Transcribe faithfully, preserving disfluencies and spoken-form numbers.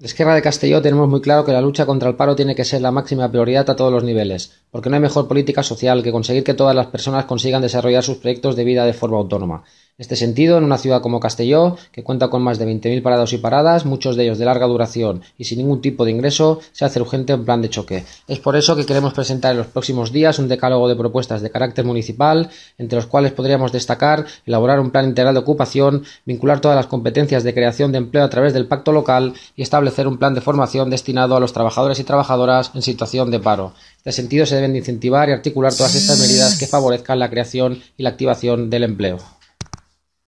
Esquerra de Castelló tenemos muy claro que la lucha contra el paro tiene que ser la máxima prioridad a todos los niveles, porque no hay mejor política social que conseguir que todas las personas consigan desarrollar sus proyectos de vida de forma autónoma. En este sentido, en una ciudad como Castelló, que cuenta con más de veinte mil parados y paradas, muchos de ellos de larga duración y sin ningún tipo de ingreso, se hace urgente un plan de choque. Es por eso que queremos presentar en los próximos días un decálogo de propuestas de carácter municipal, entre los cuales podríamos destacar elaborar un plan integral de ocupación, vincular todas las competencias de creación de empleo a través del pacto local y establecer un plan de formación destinado a los trabajadores y trabajadoras en situación de paro. En este sentido, se deben de incentivar y articular todas estas medidas que favorezcan la creación y la activación del empleo.